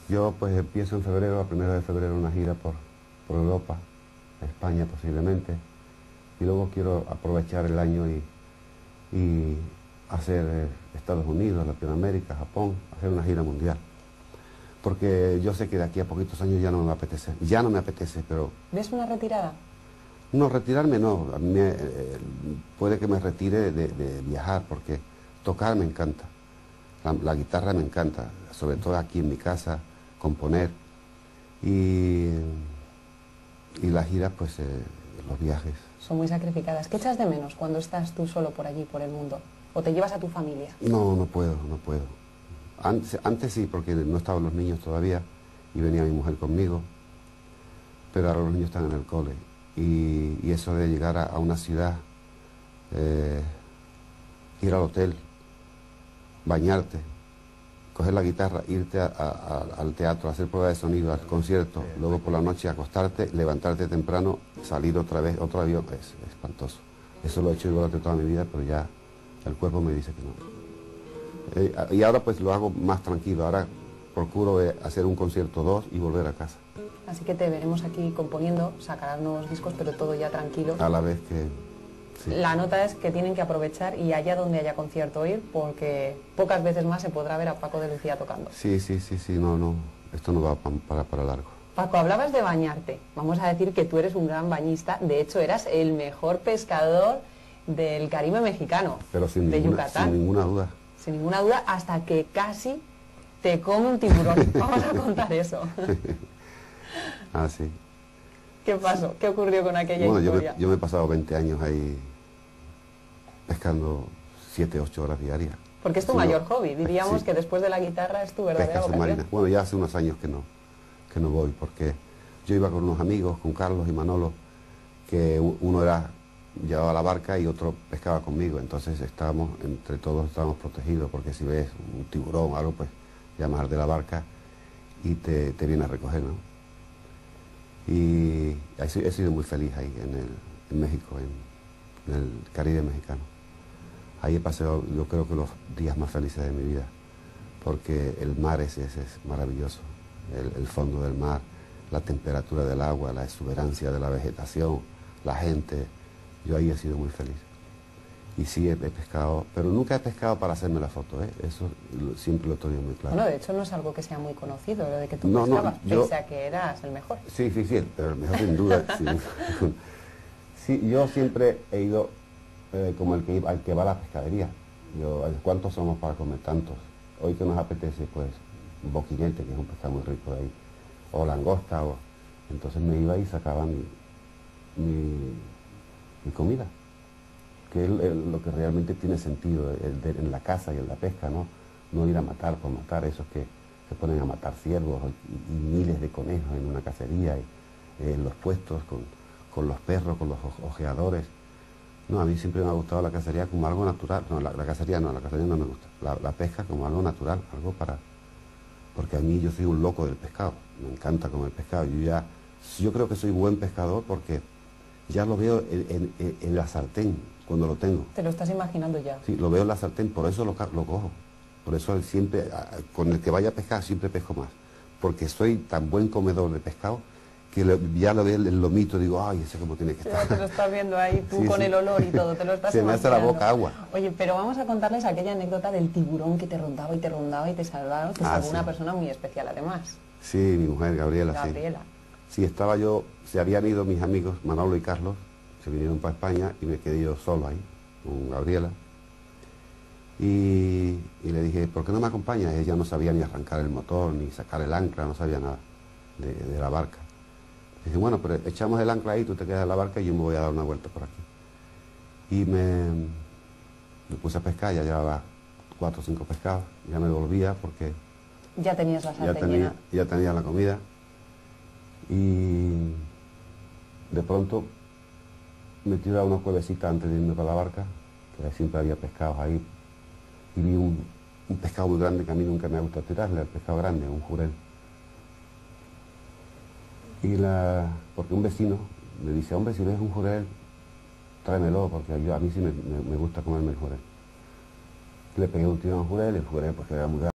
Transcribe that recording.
Yo pues empiezo en febrero, a 1 de febrero, una gira por Europa, España posiblemente, y luego quiero aprovechar el año y hacer Estados Unidos, Latinoamérica, Japón, hacer una gira mundial. Porque yo sé que de aquí a poquitos años ya no me va a apetecer, pero... ¿Ves una retirada? No, retirarme no, a mí puede que me retire de viajar, porque tocar me encanta, la guitarra me encanta, sobre todo aquí en mi casa, componer, y las giras, pues los viajes. Son muy sacrificadas. ¿Qué echas de menos cuando estás tú solo por allí, por el mundo? ¿O te llevas a tu familia? No, no puedo. Antes sí, porque no estaban los niños todavía, y venía mi mujer conmigo, pero ahora los niños están en el cole. Y eso de llegar a una ciudad, ir al hotel, bañarte, coger la guitarra, irte al teatro, hacer prueba de sonido, al concierto, luego por la noche acostarte, levantarte temprano, salir otra vez, otro avión, es espantoso. Eso lo he hecho yo durante toda mi vida, pero ya el cuerpo me dice que no. Y ahora pues lo hago más tranquilo, ahora procuro hacer un concierto 2 y volver a casa. Así que te veremos aquí componiendo, sacarás nuevos discos, pero todo ya tranquilo. A la vez que... sí. La nota es que tienen que aprovechar y allá donde haya concierto ir, porque pocas veces más se podrá ver a Paco de Lucía tocando. Sí, no, esto no va para largo. Paco, hablabas de bañarte. Vamos a decir que tú eres un gran bañista, de hecho eras el mejor pescador del Caribe mexicano, pero de Yucatán. Sin ninguna duda. Sin ninguna duda, hasta que casi te come un tiburón. Vamos a contar eso. Ah, sí. ¿Qué pasó? ¿Qué ocurrió con aquella historia? Yo me he pasado 20 años ahí pescando 7, 8 horas diarias. Porque es tu mayor hobby, diríamos, sí, que después de la guitarra es tu verdadera vocación. Pesca submarina. Bueno, ya hace unos años que no voy, porque yo iba con unos amigos, con Carlos y Manolo, que uno llevaba la barca y otro pescaba conmigo, entonces entre todos estábamos protegidos, porque si ves un tiburón o algo, pues llamas al de la barca y te viene a recoger, ¿no? Y he sido muy feliz ahí en México, en el Caribe mexicano. Ahí he pasado, yo creo que los días más felices de mi vida, porque el mar es maravilloso, el fondo del mar, la temperatura del agua, la exuberancia de la vegetación, la gente. Yo ahí he sido muy feliz. Y sí he pescado, pero nunca he pescado para hacerme la foto, ¿eh? Eso siempre lo tenía muy claro. Bueno, de hecho no es algo que sea muy conocido, lo de que tú pescabas, pese a que eras el mejor. Sí, pero el mejor sin duda. Sí. Sí, yo siempre he ido como al que va a la pescadería. ¿Cuántos somos para comer tantos? Hoy que nos apetece, pues, un boquillete, que es un pescado muy rico de ahí, o langosta, entonces me iba y sacaba mi comida, que es lo que realmente tiene sentido en la caza y en la pesca, no ir a matar por matar, esos que se ponen a matar ciervos y miles de conejos en una cacería, en los puestos con los perros, con los ojeadores. No, a mí siempre me ha gustado la cacería como algo natural. No, la cacería no me gusta. La pesca como algo natural, porque a mí yo soy un loco del pescado, me encanta comer pescado. Yo creo que soy buen pescador porque ya lo veo en la sartén cuando lo tengo. ¿Te lo estás imaginando ya? Sí, lo veo en la sartén, por eso lo cojo. Por eso siempre, con el que vaya a pescar, siempre pesco más. Porque soy tan buen comedor de pescado que ya lo veo el lomito, digo, ay, ese como tiene que estar. Ya te lo estás viendo ahí, tú sí, con el olor y todo, te lo estás imaginando. Se me hace la boca agua. Oye, pero vamos a contarles aquella anécdota del tiburón que te rondaba y te salvaba, que salvó una persona muy especial además. Sí, mi mujer, Gabriela. Sí, se habían ido mis amigos, Manolo y Carlos, se vinieron para España y me quedé yo solo ahí, con Gabriela. Y le dije, ¿por qué no me acompañas? Ella no sabía ni arrancar el motor, ni sacar el ancla, no sabía nada de la barca. Dije, bueno, pero echamos el ancla ahí, tú te quedas en la barca y yo me voy a dar una vuelta por aquí. Y me puse a pescar, ya llevaba 4 o 5 pescados, ya me volvía porque... Ya tenías la sartén llena. Ya tenía la comida. Y de pronto me tiré a una cuevecita antes de irme para la barca, que siempre había pescados ahí, y vi un pescado muy grande que a mí nunca me gusta tirarle, el pescado grande, un jurel. Porque un vecino me dice, hombre, si ves un jurel, tráemelo, porque a mí sí me gusta comerme el jurel. Le pegué un tiro a un jurel, el jurel pues era muy grande.